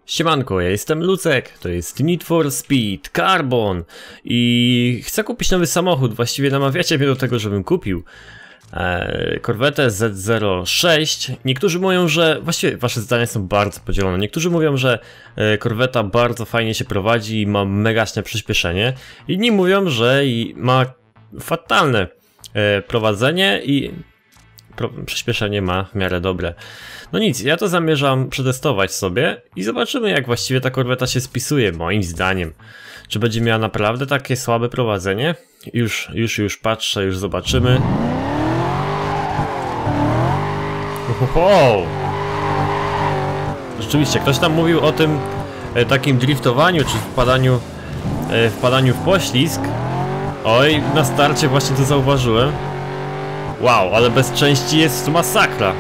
Siemanko, ja jestem Lucek, to jest Need for Speed Carbon i chcę kupić nowy samochód, właściwie namawiacie mnie do tego, żebym kupił Corvette Z06. Niektórzy mówią, że, właściwie wasze zdania są bardzo podzielone. Niektórzy mówią, że Corvetta bardzo fajnie się prowadzi i ma megaśne przyspieszenie. Inni mówią, że ma fatalne prowadzenie i przyspieszenie ma w miarę dobre. No nic, ja to zamierzam przetestować sobie i zobaczymy, jak właściwie ta Corvetta się spisuje, moim zdaniem. Czy będzie miała naprawdę takie słabe prowadzenie? Już patrzę, już zobaczymy. Wow. Rzeczywiście, ktoś tam mówił o tym takim driftowaniu, czy wpadaniu w poślizg. Oj, na starcie właśnie to zauważyłem. Wow, ale bez części jest masakra.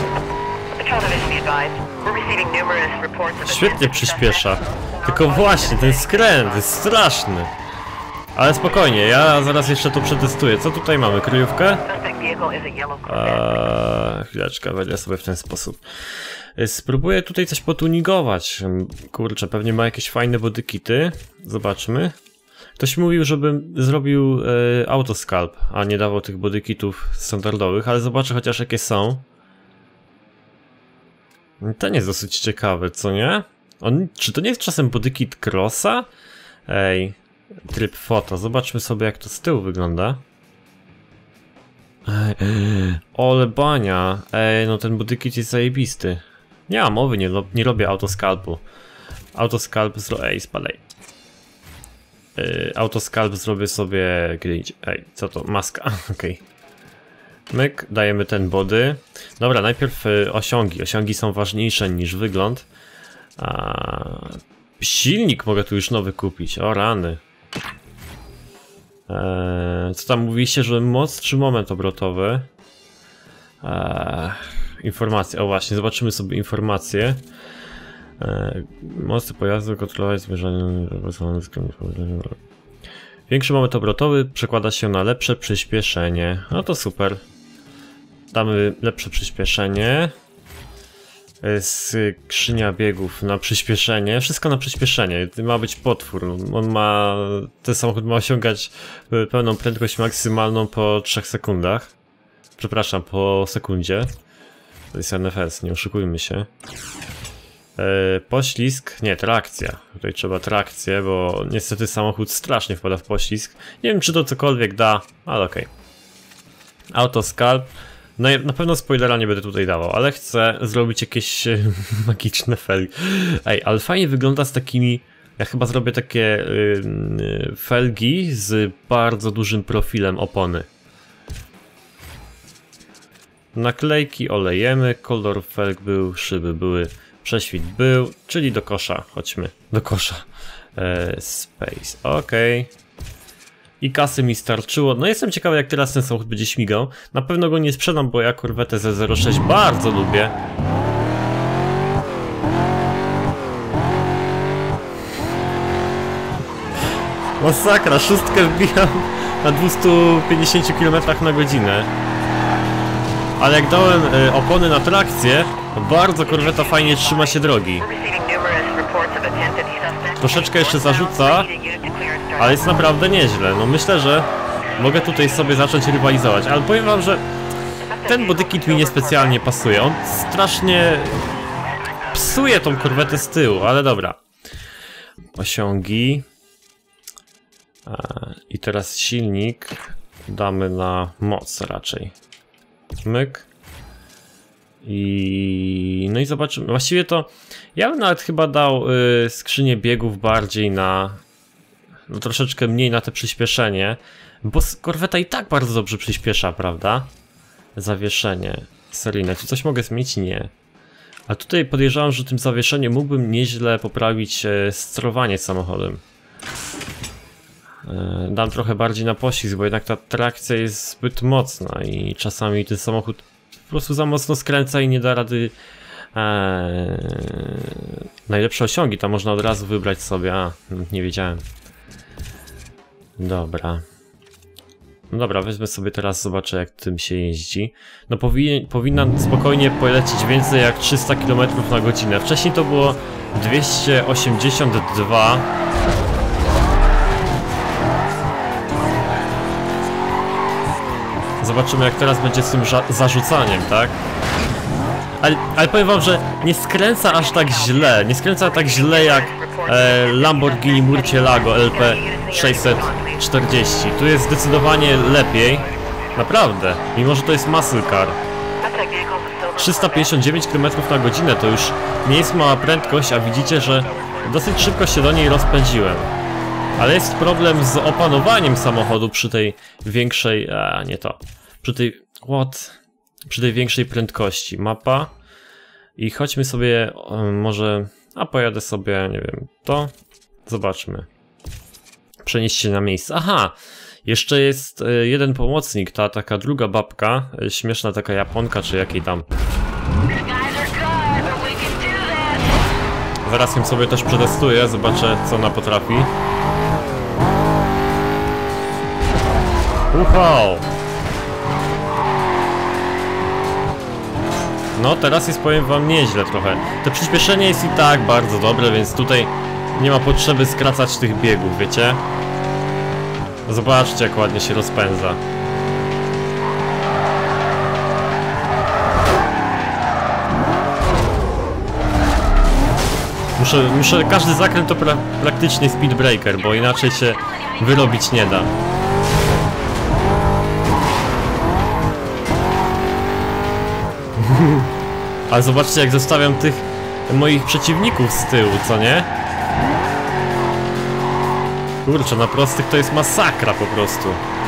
Świetnie przyspiesza. Tylko właśnie, ten skręt jest straszny. Ale spokojnie, ja zaraz jeszcze to przetestuję. Co tutaj mamy? Kryjówkę? Chwileczkę, wejdę sobie w ten sposób. Spróbuję tutaj coś potunigować. Kurczę, pewnie ma jakieś fajne bodykity. Zobaczmy. Ktoś mówił, żebym zrobił autoscalp, a nie dawał tych bodykitów standardowych, ale zobaczę chociaż jakie są. Ten jest dosyć ciekawy, co nie? Czy to nie jest czasem bodykit Crossa? Ej, tryb foto. Zobaczmy sobie, jak to z tyłu wygląda. Ole bania. Ej, no ten bodykit jest zajebisty. Nie ma mowy, nie robię autoscalpu. Autoscalp ej, spadaj. Autoscalp zrobię sobie gdzieś. Ej, co to? Maska, okej. Myk, dajemy ten body. Dobra, najpierw osiągi. Osiągi są ważniejsze niż wygląd. Silnik mogę tu już nowy kupić. O rany. Co tam mówiliście, że moc czy moment obrotowy? Informacje. O właśnie, zobaczymy sobie informacje. Mocy pojazdu kontrolować zmierzanie. Większy moment obrotowy przekłada się na lepsze przyspieszenie. No to super. Damy lepsze przyspieszenie. Skrzynia biegów na przyspieszenie. Wszystko na przyspieszenie. Ma być potwór. Ten samochód ma osiągać pełną prędkość maksymalną po 3 sekundach. Przepraszam, po sekundzie. To jest NFS, nie oszukujmy się. Poślizg, nie, trakcja. Tutaj trzeba trakcję, bo niestety samochód strasznie wpada w poślizg. Nie wiem, czy to cokolwiek da, ale okej. Autoscalp. No na pewno spoilera nie będę tutaj dawał, ale chcę zrobić jakieś magiczne felgi. Ej, ale fajnie wygląda z takimi... Ja chyba zrobię takie felgi z bardzo dużym profilem opony. Naklejki olejemy, kolor felg był, szyby były, prześwit był, czyli do kosza. Chodźmy do kosza. Space, okej. I kasy mi starczyło. No jestem ciekawy, jak teraz ten samochód będzie śmigał. Na pewno go nie sprzedam, bo ja Corvette Z06 bardzo lubię. Masakra, szóstkę wbijam na 250 km na godzinę. Ale jak dałem opony na trakcję, to bardzo Corvetta fajnie trzyma się drogi. Troszeczkę jeszcze zarzuca, ale jest naprawdę nieźle. No myślę, że mogę tutaj sobie zacząć rywalizować, ale powiem wam, że ten bodykit mi niespecjalnie pasuje. On strasznie psuje tą Corvettę z tyłu, ale dobra. Osiągi. I teraz silnik damy na moc raczej. Myk. No i zobaczymy. Właściwie to ja bym nawet chyba dał skrzynię biegów bardziej na... No troszeczkę mniej na te przyspieszenie. Bo Corvetta i tak bardzo dobrze przyspiesza, prawda? Zawieszenie seryjne. Czy coś mogę zmienić? Nie. A tutaj podejrzewam, że tym zawieszeniem mógłbym nieźle poprawić sterowanie samochodem. Dam trochę bardziej na poślizg, bo jednak ta trakcja jest zbyt mocna i czasami ten samochód po prostu za mocno skręca i nie da rady. Najlepsze osiągi tam można od razu wybrać sobie. Nie wiedziałem. Dobra. No dobra, wezmę sobie teraz, zobaczę, jak tym się jeździ. No powinna spokojnie polecieć więcej jak 300 km na godzinę. Wcześniej to było 282. Zobaczymy, jak teraz będzie z tym zarzucaniem, tak? Ale powiem wam, że nie skręca aż tak źle. Nie skręca tak źle jak Lamborghini Murcielago LP 640. Tu jest zdecydowanie lepiej. Naprawdę. Mimo, że to jest muscle car. 359 km/h to już nie jest mała prędkość, a widzicie, że dosyć szybko się do niej rozpędziłem. Ale jest problem z opanowaniem samochodu przy tej większej... nie to. Przy tej... Przy tej większej prędkości. Mapa. I chodźmy sobie może... A pojadę sobie, nie wiem, to. Zobaczmy. Przenieść się na miejsce. Aha! Jeszcze jest jeden pomocnik, ta taka druga babka. Śmieszna taka Japonka, czy jakiej tam. Zaraz ją sobie też przetestuję, zobaczę, co ona potrafi. Wow! No teraz jest, powiem wam, nieźle trochę. To przyspieszenie jest i tak bardzo dobre, więc tutaj nie ma potrzeby skracać tych biegów, wiecie? Zobaczcie, jak ładnie się rozpędza. Muszę każdy zakręt to praktycznie speed breaker, bo inaczej się wyrobić nie da. Ale zobaczcie, jak zostawiam tych moich przeciwników z tyłu, co nie? Kurczę, na prostych to jest masakra po prostu.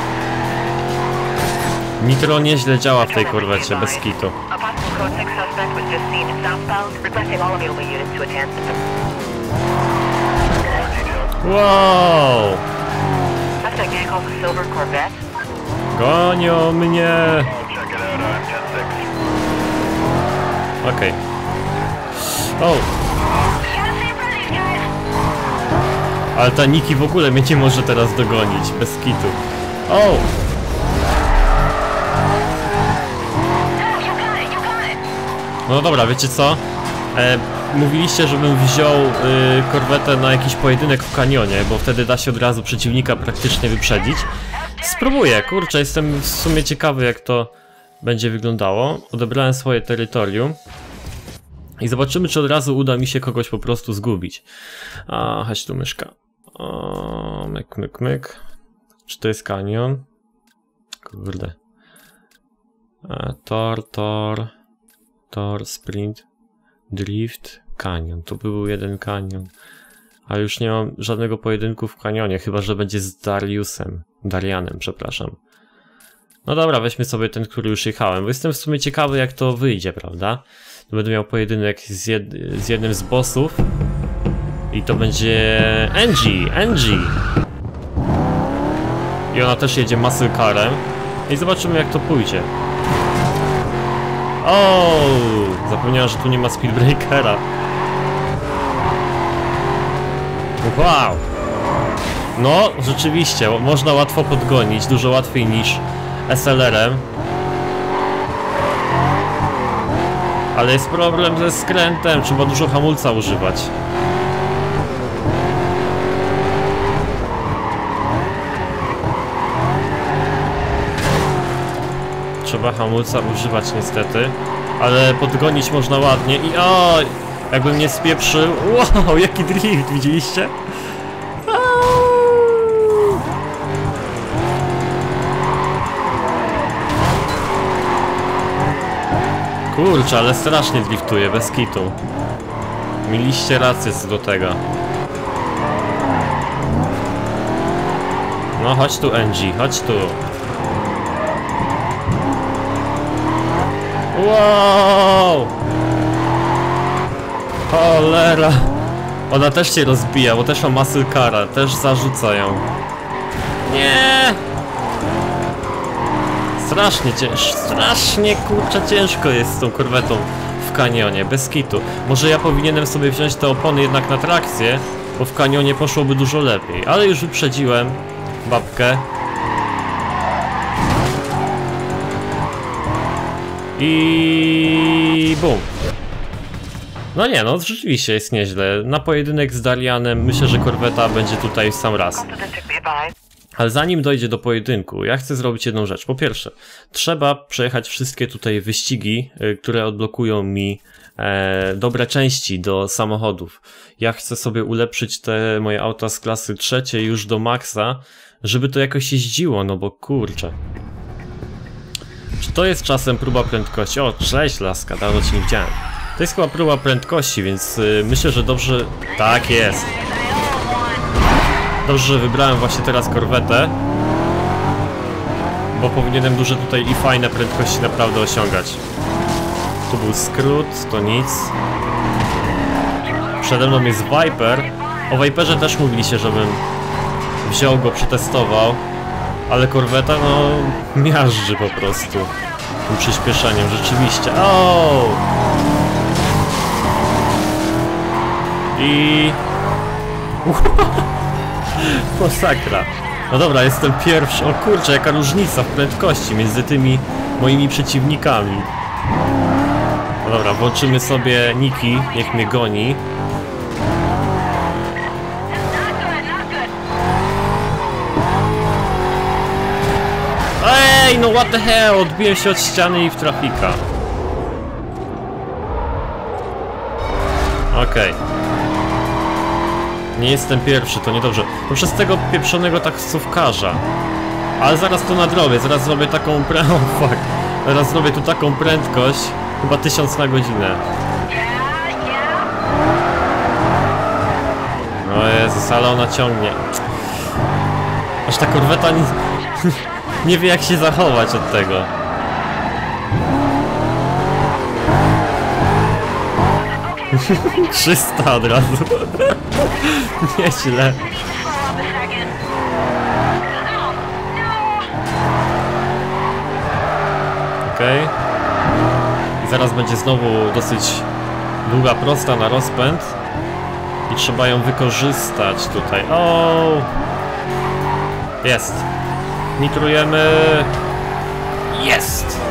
Nitro nieźle działa w tej korwecie, bez kitu. Wow! Gonią mnie! Okej. O! Ale ta Niki w ogóle mnie nie może teraz dogonić, bez kitu. O! No dobra, wiecie co? Mówiliście, żebym wziął korwetę na jakiś pojedynek w kanionie, bo wtedy da się od razu przeciwnika praktycznie wyprzedzić. Spróbuję, kurczę, jestem w sumie ciekawy, jak to będzie wyglądało. Odebrałem swoje terytorium. I zobaczymy, czy od razu uda mi się kogoś po prostu zgubić. A, chodź tu, myszka. O, myk, myk, myk. Czy to jest kanion? Kurde. Tor, sprint, drift, kanion. To był jeden kanion. A już nie mam żadnego pojedynku w kanionie, chyba że będzie z Darianem, przepraszam. No dobra, weźmy sobie ten, który już jechałem, bo jestem w sumie ciekawy, jak to wyjdzie, prawda? To będę miał pojedynek z jednym z bossów. I to będzie Angie. I ona też jedzie muscle carem. I zobaczymy, jak to pójdzie. O, zapomniałem, że tu nie ma speed breakera. Wow! No, rzeczywiście, można łatwo podgonić, dużo łatwiej niż SLR-em. Ale jest problem ze skrętem, trzeba dużo hamulca używać. Trzeba hamulca używać niestety, ale podgonić można ładnie i o, jakbym nie spieprzył. Wow, jaki drift, widzieliście? Kurczę, ale strasznie driftuje, bez kitu. Mieliście rację co do tego. No chodź tu, Angie, chodź tu. Wow! Cholera! Ona też się rozbija, bo też ma muscle cara, też zarzuca ją. Nie! Strasznie kurczę ciężko jest z tą korwetą w kanionie, bez kitu. Może ja powinienem sobie wziąć te opony jednak na trakcję, bo w kanionie poszłoby dużo lepiej. Ale już wyprzedziłem babkę. I bum. No nie, no rzeczywiście jest nieźle. Na pojedynek z Darianem myślę, że korweta będzie tutaj w sam raz. Ale zanim dojdzie do pojedynku, ja chcę zrobić jedną rzecz. Po pierwsze, trzeba przejechać wszystkie tutaj wyścigi, które odblokują mi dobre części do samochodów. Ja chcę sobie ulepszyć te moje auta z klasy trzeciej już do maksa, żeby to jakoś jeździło, no bo kurczę. Czy to jest czasem próba prędkości? O, cześć laska, dawno cię nie widziałem. To jest chyba próba prędkości, więc myślę, że dobrze... Tak jest. Dobrze, że wybrałem właśnie teraz korwetę, bo powinienem duże tutaj i fajne prędkości naprawdę osiągać. Tu był skrót, to nic. Przede mną jest Viper. O Viperze też mówiliście, żebym wziął go, przetestował. Ale korweta no miażdży po prostu tym przyspieszeniem, rzeczywiście. O! I... Masakra. No dobra, jestem pierwszy. O kurczę, jaka różnica w prędkości między tymi moimi przeciwnikami. No dobra, włączymy sobie Niki, niech mnie goni. Ej, no what the hell, odbiłem się od ściany i w trafika. Okej. Nie jestem pierwszy, to niedobrze. To przez tego pieprzonego taksówkarza. Ale zaraz to nadrobię, zaraz zrobię taką oh, fuck. Zaraz zrobię tu taką prędkość, chyba 1000 na godzinę. O Jezus, ale ona ciągnie. Aż ta korweta nie wie jak się zachować od tego. ...300 od razu. Nieźle. Okej. I zaraz będzie znowu dosyć długa prosta na rozpęd. I trzeba ją wykorzystać tutaj. O! Jest. Nitrujemy. Jest!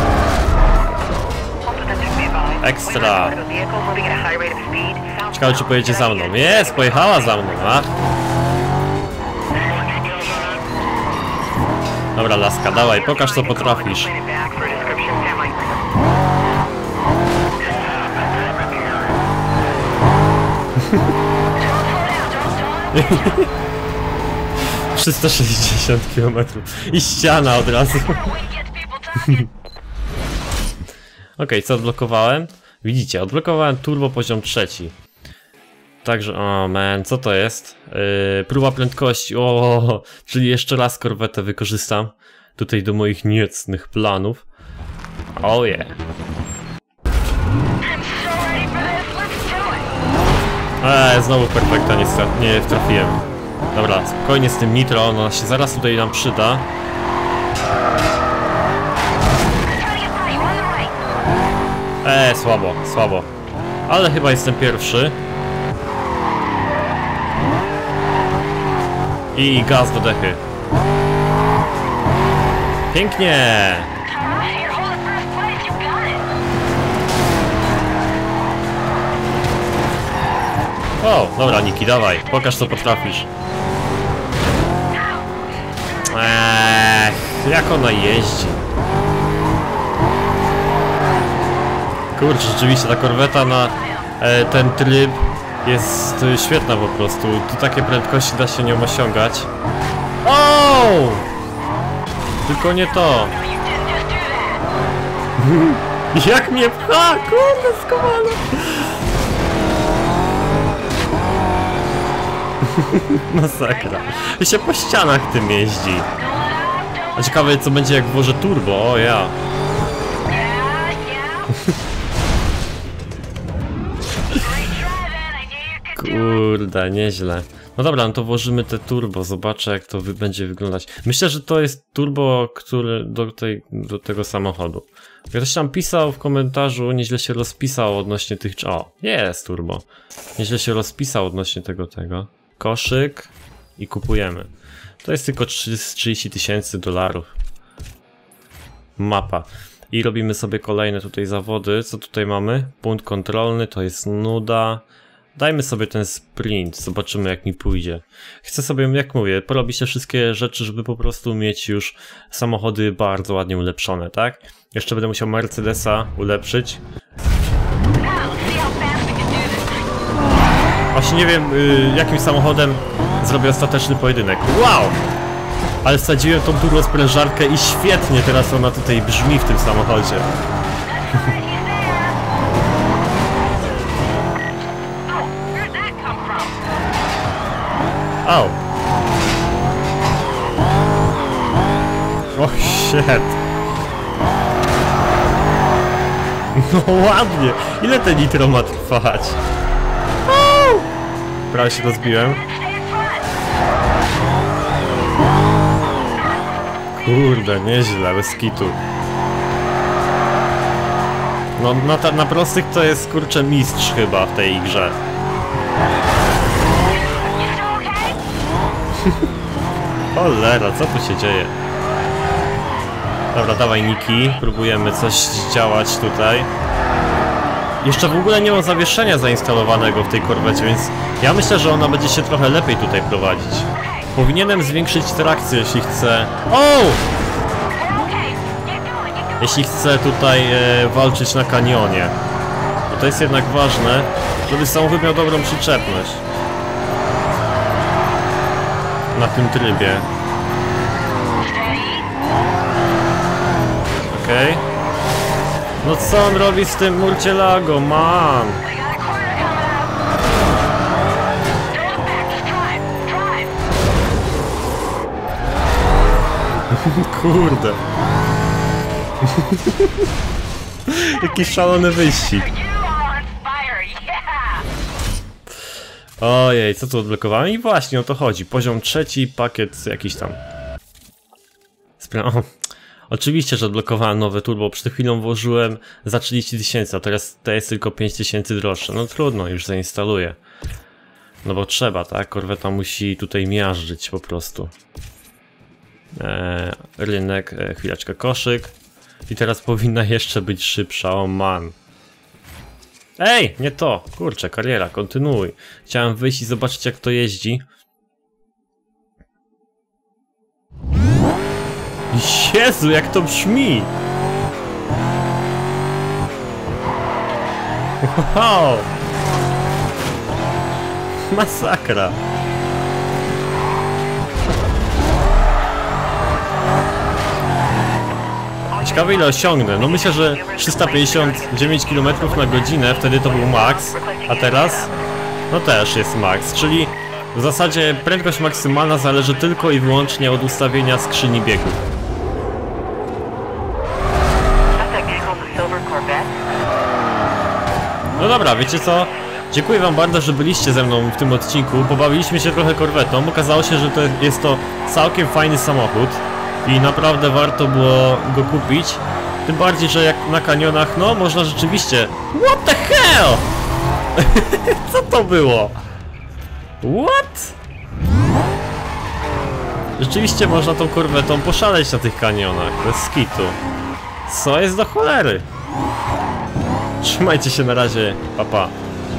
Ekstra. Ciekawe, czy pojedzie za mną. Jest, pojechała za mną, a? Dobra, laska, dawaj, pokaż co potrafisz. ...360 km i ściana od razu. Okej, co odblokowałem? Widzicie, odblokowałem turbo poziom 3. Także, o man, co to jest? Próba prędkości, o, czyli jeszcze raz korwetę wykorzystam tutaj do moich niecnych planów. Oh yeah. Znowu perfekta nie trafiłem. Dobra, spokojnie z tym nitro, ono się zaraz tutaj nam przyda. Słabo, słabo. Ale chyba jestem pierwszy. I gaz do dechy. Pięknie! O, dobra Niki, dawaj, pokaż co potrafisz. Jak ona jeździ. Kurczę, rzeczywiście ta korweta na ten tryb jest świetna po prostu. Tu takie prędkości da się nią osiągać. O! Tylko nie to. Jak mnie pcha! Kurde, skowana! Masakra. I się po ścianach tym jeździ. A ciekawe co będzie jak włożę turbo, o ja. Kurde, nieźle. No dobra, no to włożymy te turbo, zobaczę jak to będzie wyglądać. Myślę, że to jest turbo, który do tego samochodu. Ktoś tam pisał w komentarzu, nieźle się rozpisał odnośnie tych... O, jest turbo. Nieźle się rozpisał odnośnie tego. Koszyk i kupujemy. To jest tylko $30 000. Mapa. I robimy sobie kolejne tutaj zawody. Co tutaj mamy? Punkt kontrolny, to jest nuda. Dajmy sobie ten sprint, zobaczymy jak mi pójdzie. Chcę sobie, jak mówię, porobić te wszystkie rzeczy, żeby po prostu mieć już samochody bardzo ładnie ulepszone, tak? Jeszcze będę musiał Mercedesa ulepszyć. Właśnie nie wiem, jakim samochodem zrobię ostateczny pojedynek. Wow! Ale wsadziłem tą turbosprężarkę i świetnie teraz ona tutaj brzmi w tym samochodzie. Au! Oh shit! No ładnie! Ile te nitro ma trwać? Prawie się rozbiłem. Kurde, nieźle, bez kitu. No na prostych to jest kurczę mistrz chyba w tej grze. Cholera, co tu się dzieje? Dobra, dawaj Niki, próbujemy coś działać tutaj. Jeszcze w ogóle nie ma zawieszenia zainstalowanego w tej korwecie, więc ja myślę, że ona będzie się trochę lepiej tutaj prowadzić. Powinienem zwiększyć trakcję, jeśli chcę... O! Jeśli chcę tutaj walczyć na kanionie. Bo to jest jednak ważne, żeby samochód miał dobrą przyczepność. Na tym trybie. Okej. No co on robi z tym Murcielago, man? Kurde. Jaki szalony wyścig. Ojej, co tu odblokowałem? I właśnie o to chodzi. Poziom 3, pakiet jakiś tam. Oczywiście, że odblokowałem nowe turbo. Przed chwilą włożyłem za 30 000, a teraz to jest tylko 5 000 droższe. No trudno, już zainstaluję. No bo trzeba, tak? Korweta musi tutaj miażdżyć po prostu. Rynek, chwileczkę, koszyk. I teraz powinna jeszcze być szybsza, o man. Ej, nie to! Kurczę, kariera, kontynuuj. Chciałem wyjść i zobaczyć jak to jeździ. Jezu, jak to brzmi! Wow! Masakra! Ciekawe ile osiągnę. No myślę, że 359 km na godzinę, wtedy to był max, a teraz no też jest max, czyli w zasadzie prędkość maksymalna zależy tylko i wyłącznie od ustawienia skrzyni biegów. No dobra, wiecie co? Dziękuję wam bardzo, że byliście ze mną w tym odcinku. Pobawiliśmy się trochę korwetą. Okazało się, że jest to całkiem fajny samochód. I naprawdę warto było go kupić. Tym bardziej, że jak na kanionach, no można rzeczywiście... What the hell? Co to było? What? Rzeczywiście można tą korwetą poszaleć na tych kanionach, bez skitu. Co jest do cholery? Trzymajcie się na razie, pa pa.